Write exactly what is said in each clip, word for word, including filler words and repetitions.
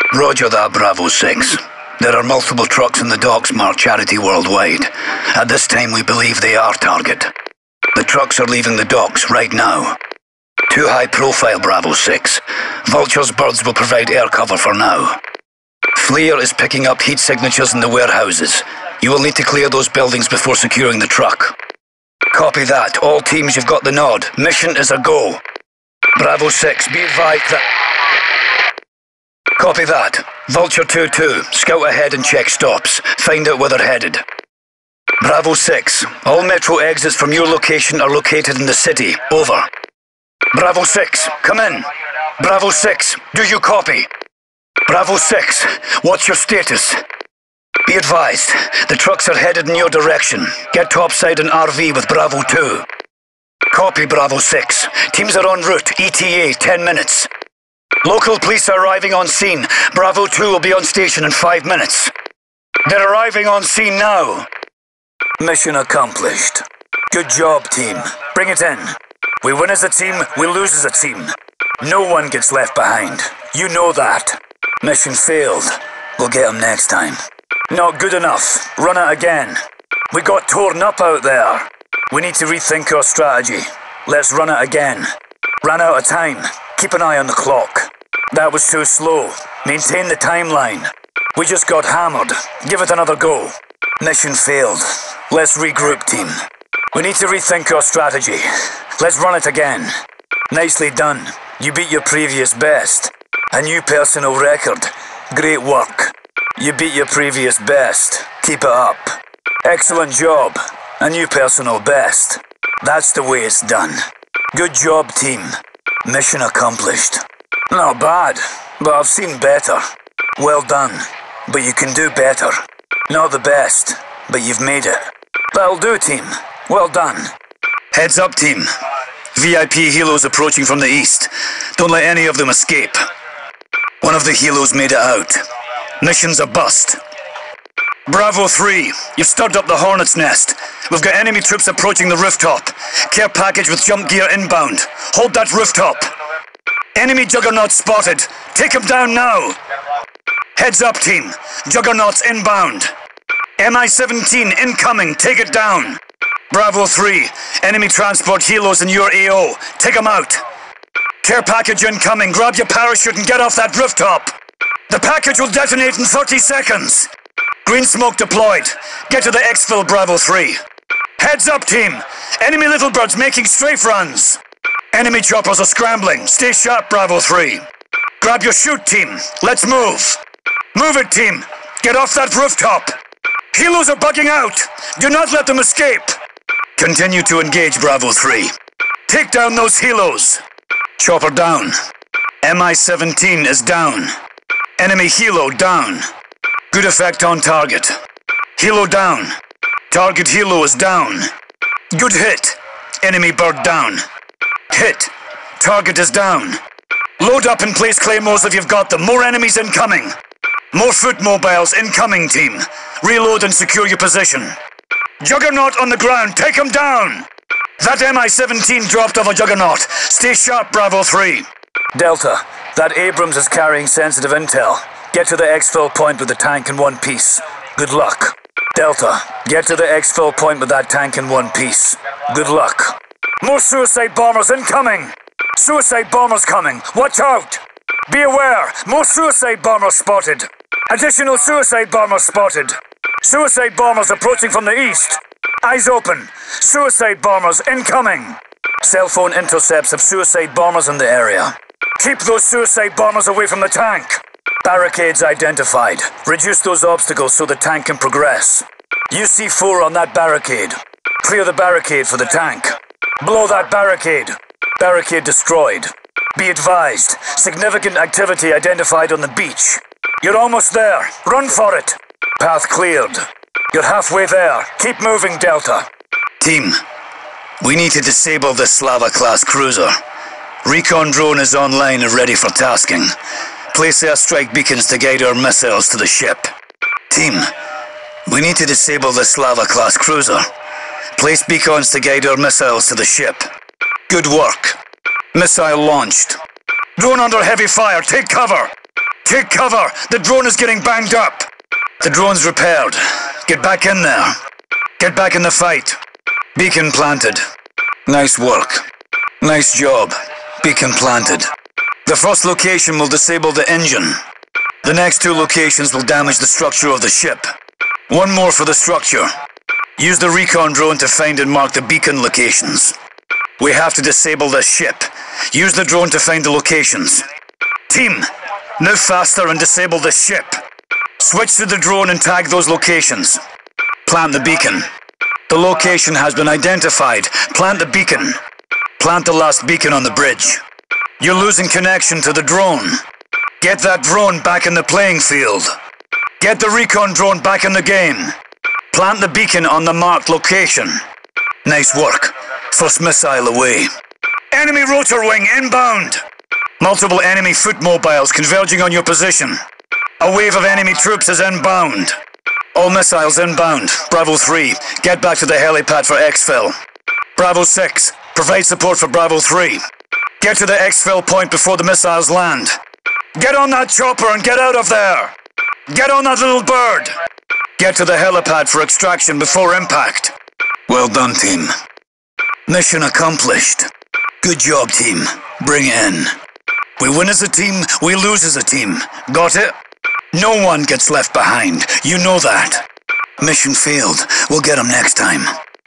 Roger that, Bravo six. There are multiple trucks in the docks marked Charity Worldwide. At this time, we believe they are target. The trucks are leaving the docks right now. Too high profile, Bravo six. Vulture's birds will provide air cover for now. Fleer is picking up heat signatures in the warehouses. You will need to clear those buildings before securing the truck. Copy that. All teams, you've got the nod. Mission is a go. Bravo six, be advised that... Copy that. Vulture two two, scout ahead and check stops. Find out where they're headed. Bravo six, all metro exits from your location are located in the city. Over. Bravo six, come in. Bravo six, do you copy? Bravo six, what's your status? Be advised, the trucks are headed in your direction. Get topside and R V with Bravo two. Copy, Bravo six. Teams are en route. E T A, ten minutes. Local police are arriving on scene. Bravo two will be on station in five minutes. They're arriving on scene now. Mission accomplished. Good job, team. Bring it in. We win as a team, we lose as a team. No one gets left behind. You know that. Mission failed. We'll get them next time. Not good enough. Run it again. We got torn up out there. We need to rethink our strategy. Let's run it again. Ran out of time. Keep an eye on the clock. That was too slow. Maintain the timeline. We just got hammered. Give it another go. Mission failed. Let's regroup, team. We need to rethink our strategy. Let's run it again. Nicely done. You beat your previous best. A new personal record. Great work. You beat your previous best. Keep it up. Excellent job. A new personal best. That's the way it's done. Good job, team. Mission accomplished. Not bad, but I've seen better. Well done, but you can do better. Not the best, but you've made it. That'll do, team. Well done. Heads up, team. V I P helos approaching from the east. Don't let any of them escape. One of the helos made it out. Mission's a bust. Bravo three, you've stirred up the Hornet's nest. We've got enemy troops approaching the rooftop. Care package with jump gear inbound. Hold that rooftop. Enemy Juggernaut spotted. Take him down now. Heads up, team. Juggernaut's inbound. M I seventeen incoming. Take it down. Bravo three, enemy transport helos in your A O. Take them out. Care package incoming. Grab your parachute and get off that rooftop. The package will detonate in thirty seconds. Green smoke deployed. Get to the exfil, Bravo three. Heads up, team. Enemy little birds making strafe runs. Enemy choppers are scrambling. Stay sharp, Bravo three. Grab your chute, team. Let's move. Move it, team. Get off that rooftop. Helos are bugging out. Do not let them escape. Continue to engage, Bravo three. Take down those helos. Chopper down. M I seventeen is down. Enemy helo down. Good effect on target. Helo down. Target helo is down. Good hit. Enemy bird down. Hit. Target is down. Load up and place claymores if you've got them. More enemies incoming. More foot mobiles incoming, team. Reload and secure your position. Juggernaut on the ground. Take him down. That M I seventeen dropped off a Juggernaut. Stay sharp, Bravo three. Delta, that Abrams is carrying sensitive intel. Get to the exfil point with the tank in one piece. Good luck. Delta, get to the exfil point with that tank in one piece. Good luck. More suicide bombers incoming! Suicide bombers coming! Watch out! Be aware! More suicide bombers spotted! Additional suicide bombers spotted! Suicide bombers approaching from the east! Eyes open! Suicide bombers incoming! Cell phone intercepts of suicide bombers in the area. Keep those suicide bombers away from the tank! Barricades identified. Reduce those obstacles so the tank can progress. U C four on that barricade. Clear the barricade for the tank. Blow that barricade. Barricade destroyed. Be advised, significant activity identified on the beach. You're almost there. Run for it. Path cleared. You're halfway there. Keep moving, Delta. Team, we need to disable the Slava-class cruiser. Recon drone is online and ready for tasking. Place airstrike beacons to guide our missiles to the ship. Team, we need to disable the Slava-class cruiser. Place beacons to guide our missiles to the ship. Good work. Missile launched. Drone under heavy fire. Take cover. Take cover! The drone is getting banged up! The drone's repaired. Get back in there. Get back in the fight. Beacon planted. Nice work. Nice job. Beacon planted. The first location will disable the engine. The next two locations will damage the structure of the ship. One more for the structure. Use the recon drone to find and mark the beacon locations. We have to disable the ship. Use the drone to find the locations. Team, move faster and disable the ship. Switch to the drone and tag those locations. Plant the beacon. The location has been identified. Plant the beacon. Plant the last beacon on the bridge. You're losing connection to the drone. Get that drone back in the playing field. Get the recon drone back in the game. Plant the beacon on the marked location. Nice work. First missile away. Enemy rotor wing inbound. Multiple enemy foot mobiles converging on your position. A wave of enemy troops is inbound. All missiles inbound. Bravo three, get back to the helipad for exfil. Bravo six, provide support for Bravo three. Get to the exfil point before the missiles land. Get on that chopper and get out of there! Get on that little bird! Get to the helipad for extraction before impact. Well done, team. Mission accomplished. Good job, team. Bring it in. We win as a team, we lose as a team. Got it? No one gets left behind. You know that. Mission failed. We'll get them next time.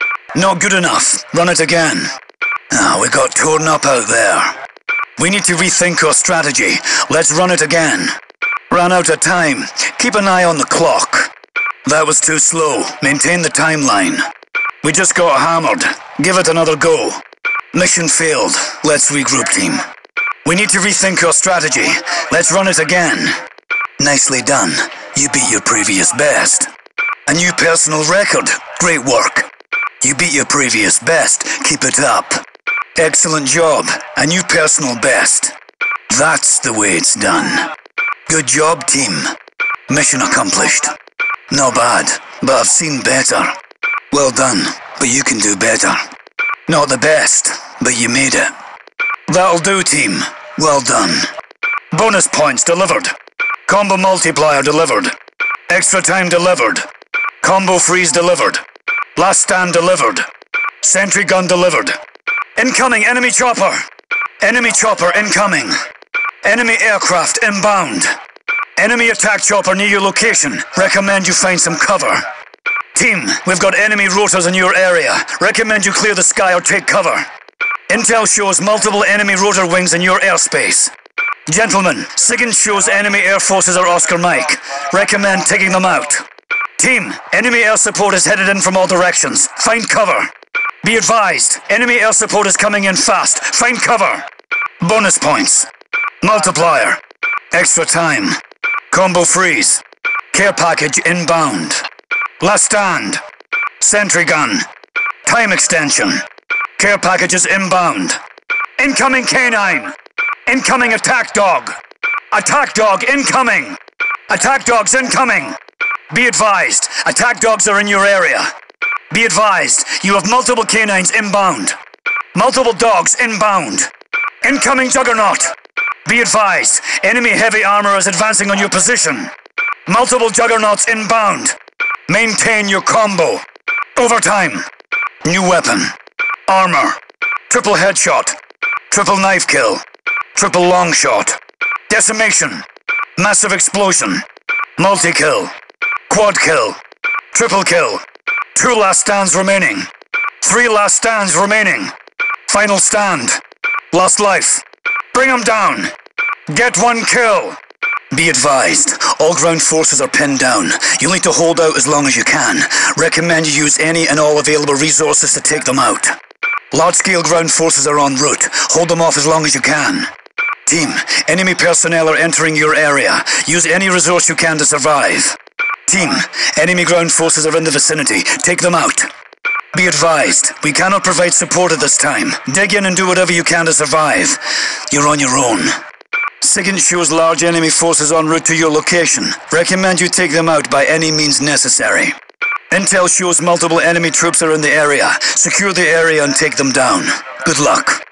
Not good enough. Run it again. Ah, we got torn up out there. We need to rethink our strategy. Let's run it again. Ran out of time. Keep an eye on the clock. That was too slow. Maintain the timeline. We just got hammered. Give it another go. Mission failed. Let's regroup, team. We need to rethink our strategy. Let's run it again. Nicely done. You beat your previous best. A new personal record. Great work. You beat your previous best. Keep it up. Excellent job. A new personal best. That's the way it's done. Good job, team. Mission accomplished. Not bad, but I've seen better. Well done, but you can do better. Not the best, but you made it. That'll do, team. Well done. Bonus points delivered. Combo multiplier delivered. Extra time delivered. Combo freeze delivered. Last stand delivered. Sentry gun delivered. Incoming enemy chopper. Enemy chopper incoming. Enemy aircraft inbound. Enemy attack chopper near your location. Recommend you find some cover. Team, we've got enemy rotors in your area. Recommend you clear the sky or take cover. Intel shows multiple enemy rotor wings in your airspace. Gentlemen, SIGINT shows enemy air forces are Oscar Mike. Recommend taking them out. Team, enemy air support is headed in from all directions. Find cover. Be advised, enemy air support is coming in fast. Find cover. Bonus points. Multiplier. Extra time. Combo freeze. Care package inbound. Last stand. Sentry gun. Time extension. Care packages inbound. Incoming canine. Incoming attack dog. Attack dog incoming. Attack dogs incoming. Be advised, attack dogs are in your area. Be advised, you have multiple canines inbound. Multiple dogs inbound. Incoming juggernaut. Be advised, enemy heavy armor is advancing on your position. Multiple juggernauts inbound. Maintain your combo. Overtime. New weapon. Armor. Triple headshot. Triple knife kill. Triple long shot. Decimation. Massive explosion. Multi-kill. Quad kill. Triple kill. Two last stands remaining. Three last stands remaining. Final stand. Last life. Bring them down. Get one kill. Be advised, all ground forces are pinned down. You'll need to hold out as long as you can. Recommend you use any and all available resources to take them out. Large-scale ground forces are en route. Hold them off as long as you can. Team, enemy personnel are entering your area. Use any resource you can to survive. Team, enemy ground forces are in the vicinity. Take them out. Be advised, we cannot provide support at this time. Dig in and do whatever you can to survive. You're on your own. SIGINT shows large enemy forces en route to your location. Recommend you take them out by any means necessary. Intel shows multiple enemy troops are in the area. Secure the area and take them down. Good luck.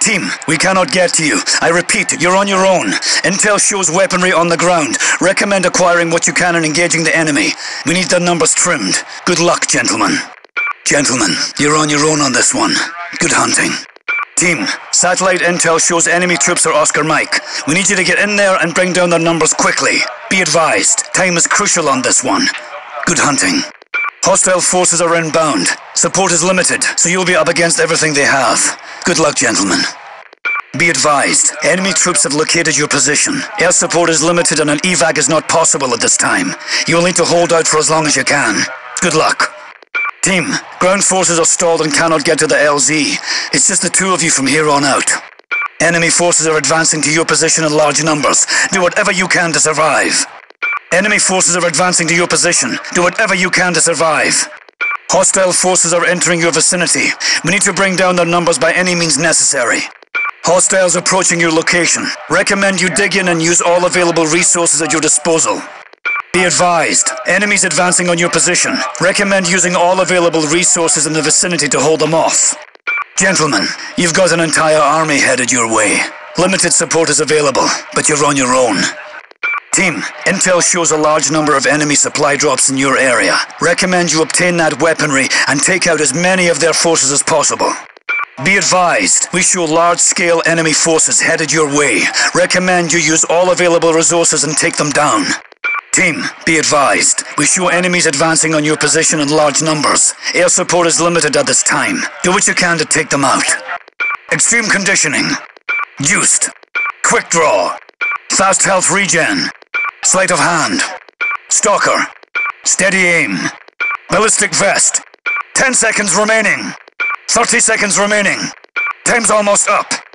Team, we cannot get to you. I repeat, you're on your own. Intel shows weaponry on the ground. Recommend acquiring what you can and engaging the enemy. We need their numbers trimmed. Good luck, gentlemen. Gentlemen, you're on your own on this one. Good hunting. Team, satellite intel shows enemy troops are Oscar Mike. We need you to get in there and bring down their numbers quickly. Be advised, time is crucial on this one. Good hunting. Hostile forces are inbound. Support is limited, so you'll be up against everything they have. Good luck, gentlemen. Be advised, enemy troops have located your position. Air support is limited and an evac is not possible at this time. You'll need to hold out for as long as you can. Good luck. Team, ground forces are stalled and cannot get to the L Z. It's just the two of you from here on out. Enemy forces are advancing to your position in large numbers. Do whatever you can to survive. Enemy forces are advancing to your position. Do whatever you can to survive. Hostile forces are entering your vicinity. We need to bring down their numbers by any means necessary. Hostiles approaching your location. Recommend you dig in and use all available resources at your disposal. Be advised, enemies advancing on your position. Recommend using all available resources in the vicinity to hold them off. Gentlemen, you've got an entire army headed your way. Limited support is available, but you're on your own. Team, intel shows a large number of enemy supply drops in your area. Recommend you obtain that weaponry and take out as many of their forces as possible. Be advised, we show large-scale enemy forces headed your way. Recommend you use all available resources and take them down. Team, be advised, we show enemies advancing on your position in large numbers. Air support is limited at this time. Do what you can to take them out. Extreme conditioning. Juiced. Quick draw. Fast health regen. Sleight of hand. Stalker. Steady aim. Ballistic vest. Ten seconds remaining. Thirty seconds remaining. Time's almost up.